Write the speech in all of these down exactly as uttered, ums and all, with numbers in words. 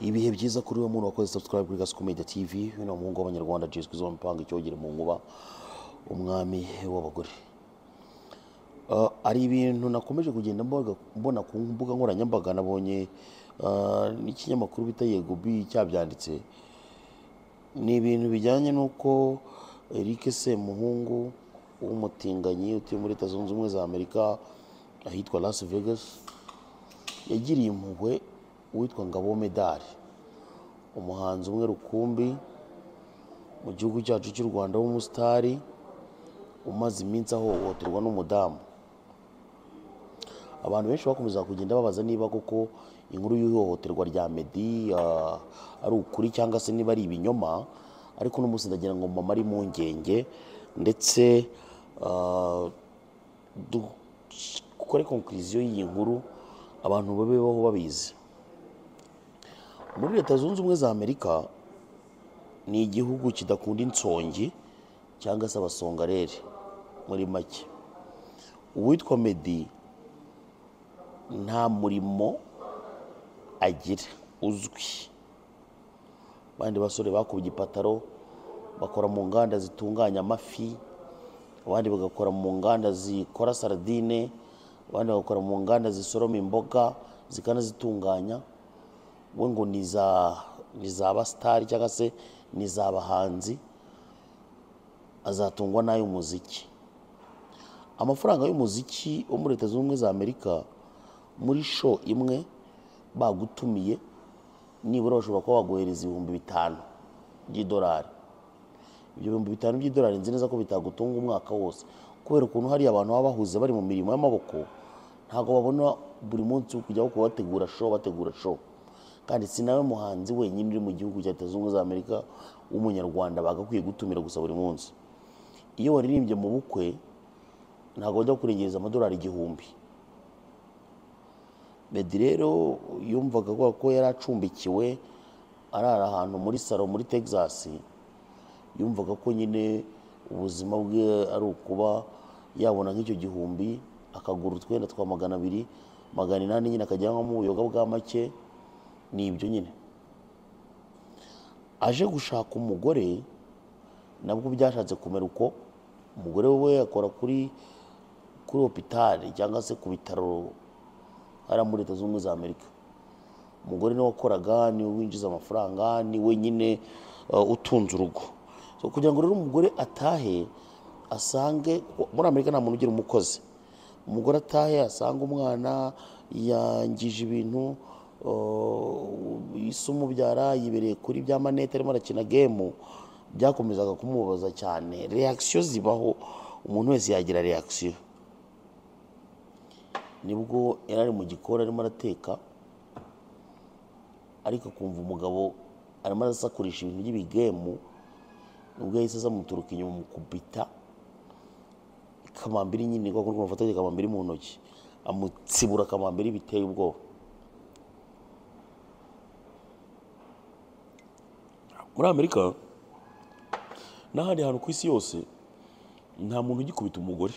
ibihe byiza kuri we muntu wakoze subscribe kuri Gas Comedy T V bino muhungu w'abanyarwanda jiswe zo mpanga icyogere mu nkuba umwami w'abagore. Uh, ari ibintu nakomeje kugenda mbona ku mbuga nkoranyambaga nabonye uh, n'ikinyamakuru bita Yego B cyabyanditse. Ni ibintu bijyanye nuko Eric se muhungu w'umutinganyi utuye muri Leta Zunze Ubumwe za Amerika ahitwa Las Vegas yagiriye impuhwe witwa Meddy, umuhanzi umwe rukumbi mu gihugu cyacu cy'u Rwanda w'umusitari umaze iminsi ahohoterwa n'umudamu. Abantu benshi bakomeza kugenda babaza niba koko inkuru y'ihohoterwa rya Meddy uh, ari ukuri cyangwa se niba ari ibinyoma, ariko n'umunsi ndagira ngo mama ari mu ngenge ndetse uh, dukore conclusion y'iyi nkuru abantu babeho babizi. Muri Leta Zunze Ubumwe za Amerika ni igihugu kidakunda insongi cyangwa se abasongarere muri make. Uwitwa Meddy nta murimo agira uzwi. Bandi basore bakubye ipataro bakora mu nganda zitunganya amafi, abandi bagakora mu nganda zikora sardine, abandi bagakora mu nganda zisoroma imboga zikanazitunganya. We ngo niza niza abastari cyangwa se niza abahanzi, azatungwa nayo muziki. Amafaranga y'umuziki wo muri Leta Zunze Ubumwe za Amerika muri show imwe bagutumiye nibura bashobora kuba baguhereza ibihumbi bitanu by'idolari. Ibyo bihumbi bitanu by'idolari nzi neza ko bitagutunga umwaka wose, kubera ukuntu hari abantu baba bahuze bari mu mirimo y'amaboko, ntago babona buri munsi kujya kubategura show bategura show. Kandi sinawe muhanzi wenyine uri mu gihugu cya Leta Zunze Ubumwe za Amerika w'umunyarwanda bagakwiye gutumira gusa buri munsi. Iyo waririmbye mu bukwe ntago bajya kurengereza amadolari igihumbi. Meddy rero yumvaga ko yari acumbikiwe arara ahantu muri salo muri Texas, yumvaga ko nyine ubuzima bwe ari ukuba yabona nk'icyo gihumbi akagura utwenda twa magana abiri magana inani nyine akajyanwa mu buyoga bwa make. Ni ibyo nyine aje gushaka umugore nabwo byashatse kumera uko. Umugore we akora kuri kuri hopitali cyangwa se ku bitaro hari muri Leta Zunze Ubumwe za Amerika. Umugore niwe wakoraga, niwe winjiza amafaranga, niwe nyine uh, utunze urugo. So kugira ngo rero umugore atahe asange muri Amerika nta muntu ugira umukozi, umugore atahe asanga umwana yangije ibintu uh, isumu byara yibereye kuri bya manete arimo arakina game, byakomezaga kumubaza cyane. Reaction zibaho, umuntu wese yagira reaction. Nibwo yarari mu gikora arimo arateka, ariko kumva umugabo arimo arasakurisha ibintu by'ibigemu, nubwo yahise azamuturuka inyuma Bamukubita kamambiri nyine kwa kurwa mufataje kamambiri mu ntoki, amutsibura kamambiri biteye ubwoba. Muri Amerika n'ahandi hantu ku isi yose nta muntu ugikubita umugore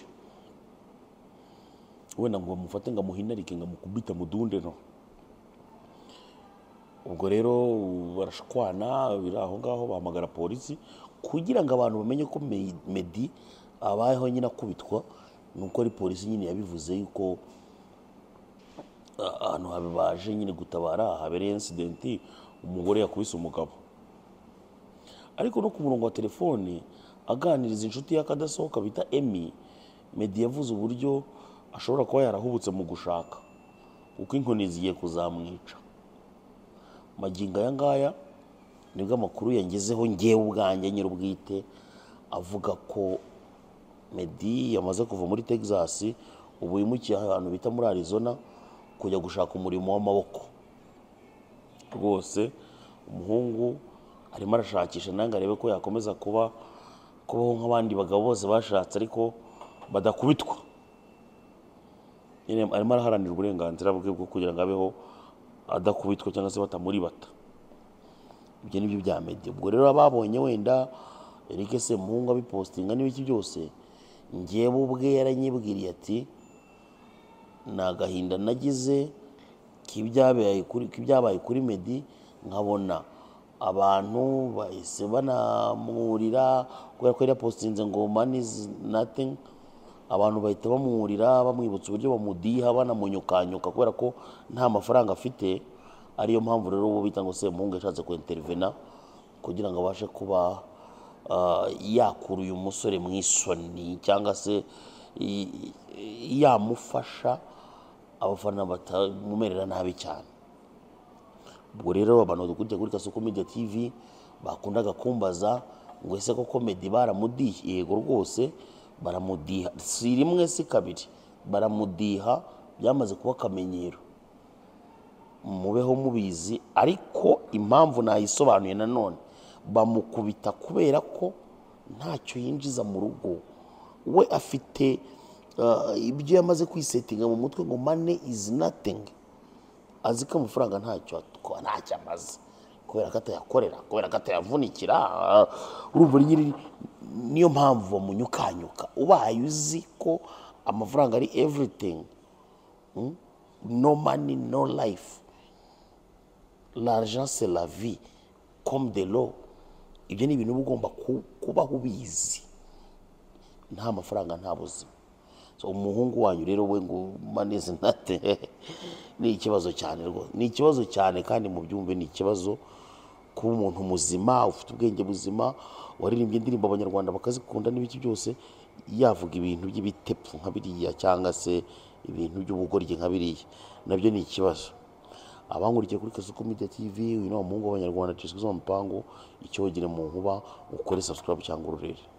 wenda ngo bamufate ngo amuhinarike ngo amukubita mudunde no. Ubwo rero barashkwana biri aho ngaho bahamagara polisi kugira ngo abantu bamenye ko Meddy abayeho nyine akubitwa. Nuko ari polisi nyine yabivuze yuko ahantu habibaje nyine gutabara habereye incident umugore yakubise umugabo. Ariko no ku murongo wa telefone aganiriza inshuti y'akadasohoka bita Emmy, Meddy yavuze uburyo ashobora kuba yarahubutse mu gushaka uko inkoni zigiye kuzamwica. Maginga aya ngaya nibwo amakuru yangezeho ngewe ubwanjye nyir'ubwite avuga ko Meddy yamaze kuva muri Texas, ubu yimukiye ahantu bita muri Arizona kujya gushaka umurimo w'amaboko. Rwose umuhungu arimo arashakisha nanga arebe ko yakomeza kuba kubaho nk'abandi bagabo bose bashatse ariko badakubitwa. Nyine arimo araharanira uburenganzira bwe bwo kugira ngo abeho adakubitwa cyangwa se batamuri bata. Ibyo nibyo bya Meddy. Ubwo rero ababonye wenda Eric se muhungu abipostinga n'ibiki byose, ngewe ubwe yaranyibwiriye ati nagahinda nagize kibyabaye kuri kibyabaye kuri Meddy nkabona abantu bahise banamwurira kubera ko yari yapostinze ngo money is nothing, abantu bahita bamwurira bamwibutsa uburyo bamudiha banamunyukanyuka kubera ko nta mafaranga afite. Ariyo mpamvu rero bo bita ngo se umuhungu yashatse ku intervena kugira ngo abashe kuba uh, yakura uyu musore mu isoni cyangwa se yamufasha abafana batamumerera nabi cyane. Ubwo rero abantu dukurikira kuri Kasuku Media T V bakundaga kumbaza ngo ese koko Meddy baramudiha? Yego rwose baramudiha, si rimwe si kabiri, baramudiha, byamaze kuba akamenyero, mubeho mubizi. Ariko impamvu nayisobanuye nanone, bamukubita kubera ko ntacyo yinjiza mu rugo. We afite uh, ibyo yamaze kwisetinga mu mutwe ngo money is nothing, azi ko amafaranga ntacyo ntacyo amaze kubera ko atayakorera, kubera ko atayavunikira. Urumva nyiri niyo mpamvu bamunyukanyuka. Ubaye uzi ko amafaranga ari everything, hmm? No money no life, l'argent c'est la vie comme de l'eau. Ibyo ni ibintu ugomba kubaho ubizi, nta mafaranga nta buzima. So umuhungu wanyu rero we ngo money is nothing ni ikibazo cyane rwo, ni ikibazo cyane kandi mu byumve ni ikibazo kuba umuntu muzima ufite ubwenge buzima waririmbye indirimbo abanyarwanda bakazikunda n'ibiki byose yavuga ibintu by'ibitepfu nka biriya cyangwa se ibintu by'ubugoryi nka biriya, nabyo ni ikibazo. Abangurikiye kuri Kasuku Media T V, uyu ni umuhungu w'abanyarwanda Cyiswe zo mpango icyogere mu nkuba, ukore subscribe cyangwa ururere.